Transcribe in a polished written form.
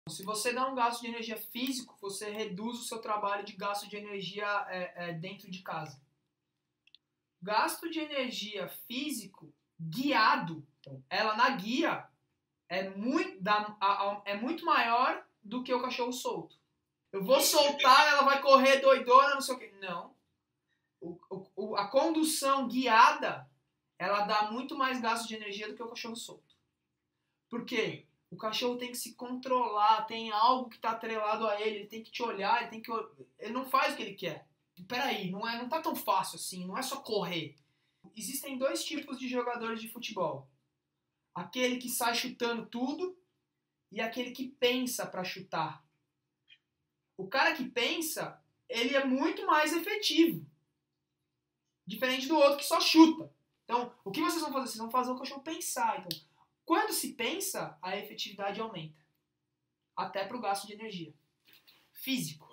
Se você dá um gasto de energia físico, você reduz o seu trabalho de gasto de energia dentro de casa. Gasto de energia físico guiado, ela na guia é muito maior do que o cachorro solto. Eu vou soltar, ela vai correr doidona, não sei o quê. Não. A condução guiada, ela dá muito mais gasto de energia do que o cachorro solto. Por quê? O cachorro tem que se controlar, tem algo que está atrelado a ele tem que te olhar, ele não faz o que ele quer. Peraí, não tá tão fácil assim, não é só correr. Existem dois tipos de jogadores de futebol. Aquele que sai chutando tudo e aquele que pensa para chutar. O cara que pensa, ele é muito mais efetivo. Diferente do outro que só chuta. Então, o que vocês vão fazer? Vocês vão fazer o cachorro pensar. Então, quando se pensa, a efetividade aumenta. Até para o gasto de energia. Físico.